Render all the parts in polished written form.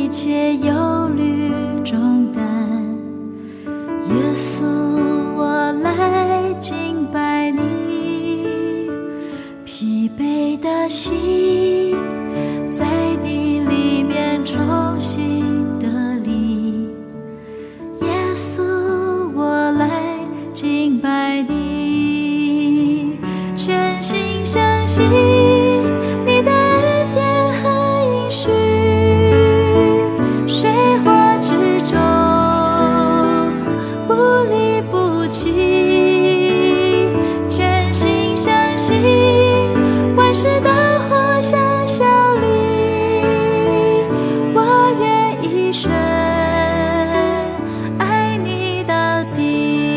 切忧虑重担。耶稣，我来敬拜你，疲惫的心在你里面重新得力。耶稣，我来敬拜你，全心相信你的恩典和应许，水火之中不离不弃，全心相信万事都互相效力，我愿一生爱你到底。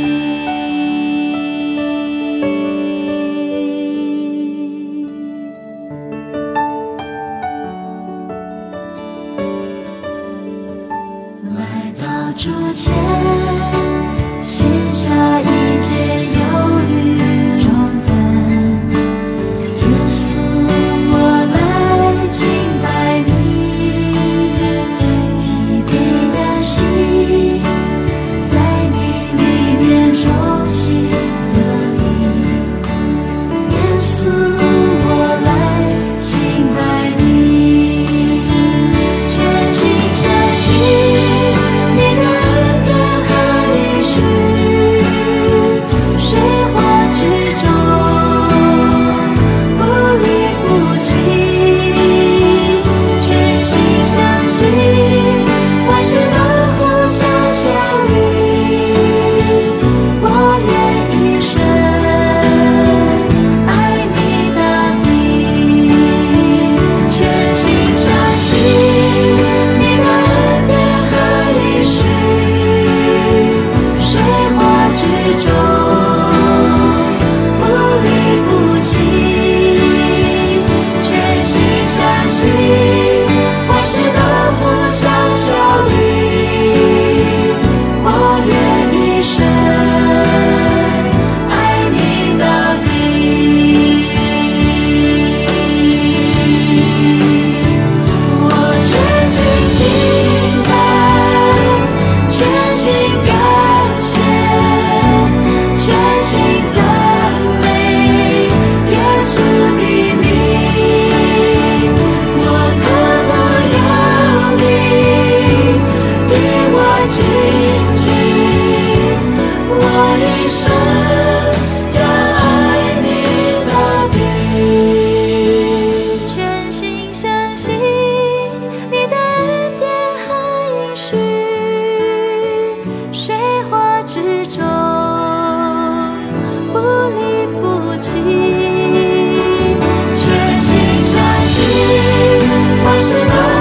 来到主前，卸下一切忧虑重担。耶稣，我来敬拜你，疲惫的心在你里面重新得力。耶稣，我来敬拜你，全心相信你的恩典和应许，水火之中不离不弃，全心相信万事都互相效力，我愿一生爱你到底，全心相信你的恩典和应许，水火之中不离不弃，全心相信万事都互相效力，我愿一生爱你到底。我全心敬拜，全心感谢，全心赞美耶稣的名。我渴慕有你与我亲近，我一生要爱你到底，全心相信你的恩典和应许，水火之中不离不弃，全心相信万事都